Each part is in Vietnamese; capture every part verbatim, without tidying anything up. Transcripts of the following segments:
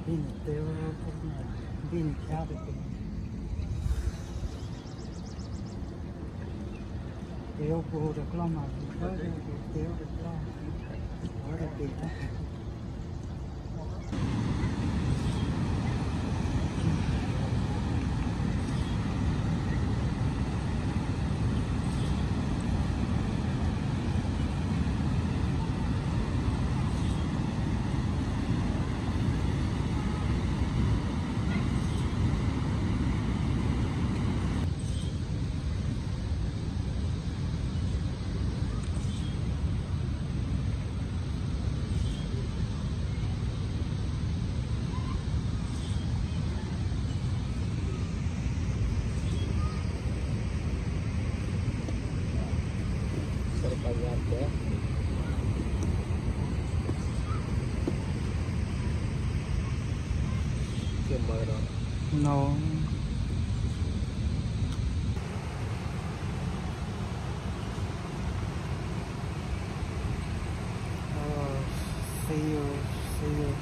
pin tiêu pin khá được tiêu cô được lo mà có tiêu được lo có được tiền đó. No. Oh, see you, see you.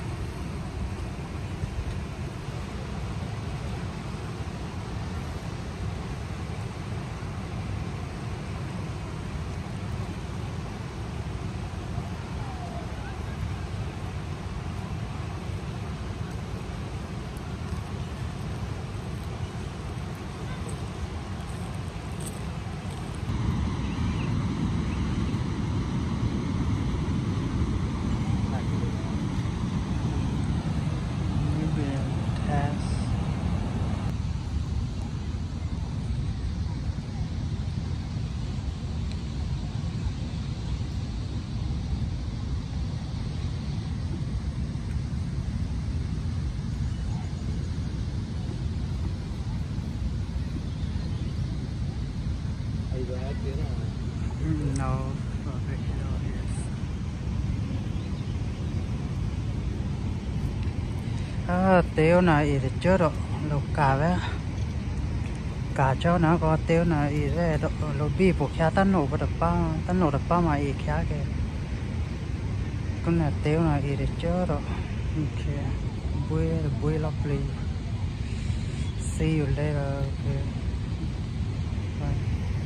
No, à, tiêu này thì chưa được lục cả vậy cả cho nó có tiêu này rồi lục bi buộc khá tấn nổ được ba tấn nổ được ba mà ý khá kìa con này tiêu này thì chưa được ok vui vui lovely see you later okay. Bye.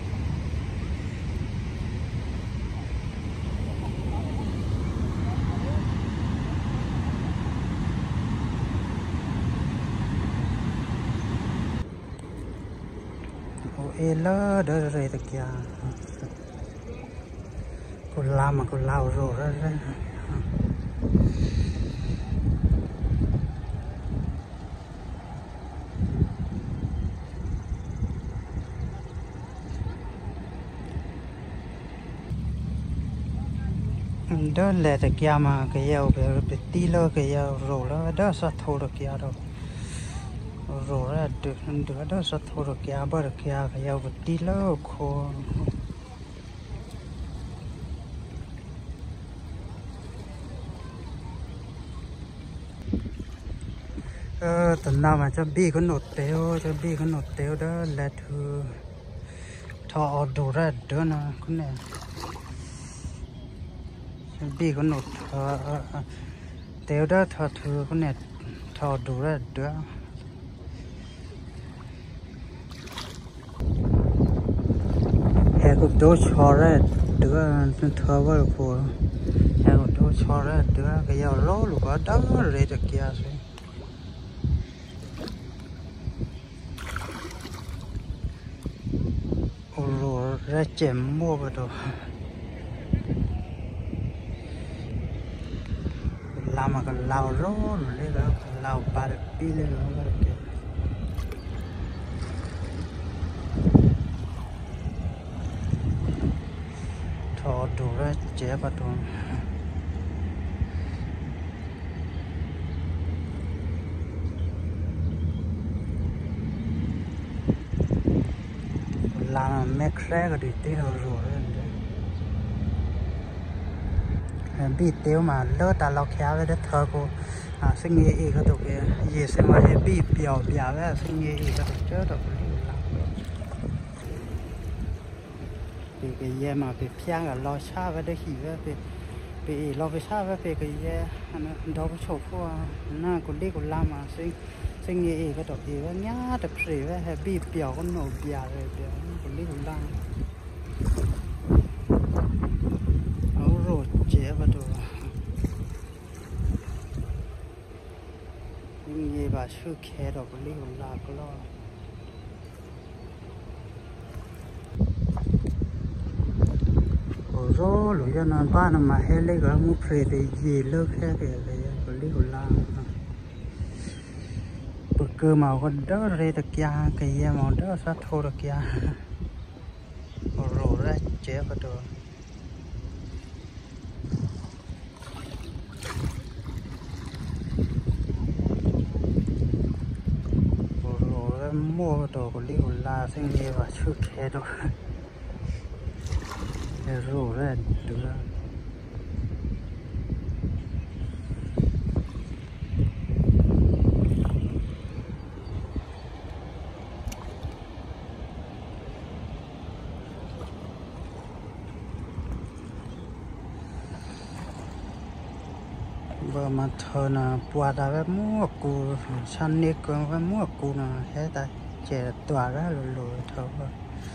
Ela đỡ rồi tất cả cô làm mà cô lao rồi ra ra đỡ lẹ tất cả mà cái dao cái tí lơ cái dao rồi đó đỡ sát thô được kia đâu rồi ra được được đó sát thô được kia bớt được kia cái dao cái tí lơ khô ờ tuần nào mà cho bi có nốt téo cho bi có nốt téo đó là thứ thọ đồ ra đó nè con này cho bi có nốt téo đó thọ thứ con này thọ đồ ra đó cái cũng đồ cho ra đó thọ vào của cái cũng đồ cho ra đó cái dao lố lúc đó rồi được kia rồi ra chém mua vào đồ làm mà còn lao rô rồi đấy là lao ba được đi lên rồi kìa thọ đồ ra chém vào đồ làm mẹ khé cái đi tiêu rồi bị tiêu mà lỡ ta lọc khéo với đất thơ cô à sinh nghề ý cái đồ kia gì xem mà bị biểu biểu với sinh nghề ý cái đồ chết rồi thì cái gì mà bị phiang ở lo xa với đấy thì với bị bị lo về sao về cái gì đó có chỗ của na còn đi còn làm mà sinh sinh nghề cái đó thì nó nhá tập gì về hay bị biểu con nổ bìa rồi biểu còn đi còn làm áo rồi chế vào đồ nhưng nghề bà sư khe đó còn đi còn làm có lo rồi lúc đó nó ba năm mà hết lấy cái mua phê thì gì lớp hết thì lấy còn đi còn làm bữa cơ màu con đỡ ra được kia cái gì màu đỡ sát thô được kia rồi ra chế vào đồ rồi ra mua đồ còn đi còn làm sinh nghề và chưa khe đâu rồi ra được rồi bữa mà thợ là bùa đã với mua cù săn nếp con với mua cù là hết tại trẻ tỏa ra rồi rồi thợ rồi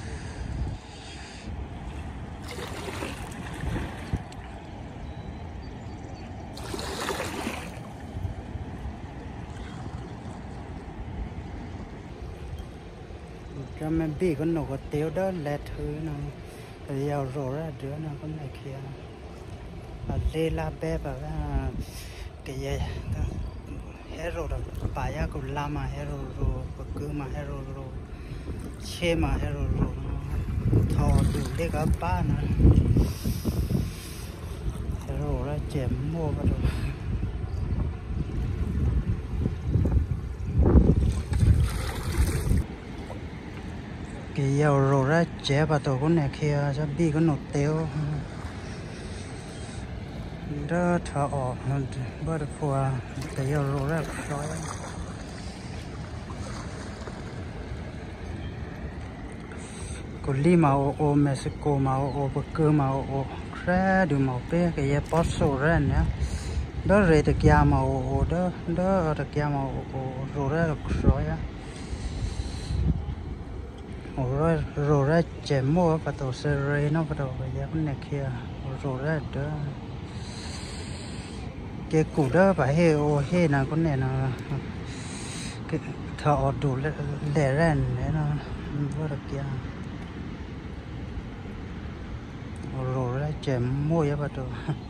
cho mình bị con nổ có tiêu đó lẹ thứ nó rồi giàu rồi ra đứa nó con này kia và lê la bé và cái gì hero đó bài á cũng làm mà hero rồi và cứ mà hero rồi che mà hero rồi thò đủ để cả ba nữa hero ra chém mua vào rồi cái dầu rồi ra chế vào tổ con này kia cho bị con nổ tiêu đó thở ọp bớt được qua cái dầu rồi ra rồi còn li màu ô Mexico màu ô bờ cơ màu ô ra được màu pe cái dầu poso ra nhá đó rồi được kia màu ô đó đó được kia màu ô rồi ra được rồi á rồi rồi ra chém mua và tổ xe ray nó bắt đầu bây giờ con này kia rồi ra đó cái củ đó phải hệ ô hệ là con này là cái thợ đủ lẻ ra này nó vô được kia rồi ra chém mua vậy bắt đầu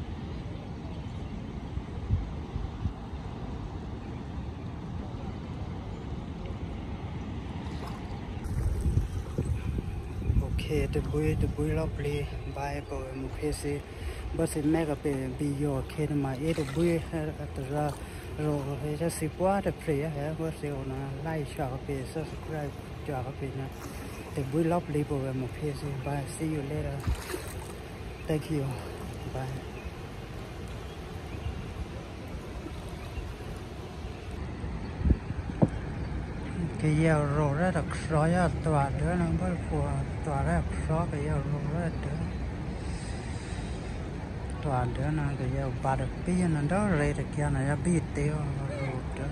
the boy the boy lo play by bo mu phese bas me ga pe bi yo khe ma e the boy at ra ro he ja si kwa the play ha bas se ona like share pe subscribe cho ga pe na the boy lo play bo mu phese bye see you later thank you bye cái dầu rồi ra được rồi á tòa đứa nó mới phùa tòa ra rõ cái dầu rồi ra đứa tòa đứa nó cái dầu ba được bí nó đó rồi được kia này bí tiêu rồi đó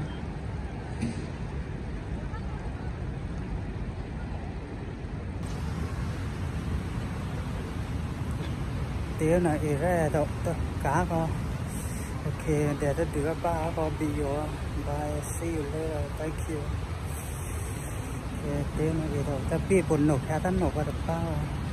tiêu này ra đâu tất cả con ok để nó được ba con bí vô bye see you later thank you tiếng này rồi ta bị buồn nổ khá ta nổ vào được bao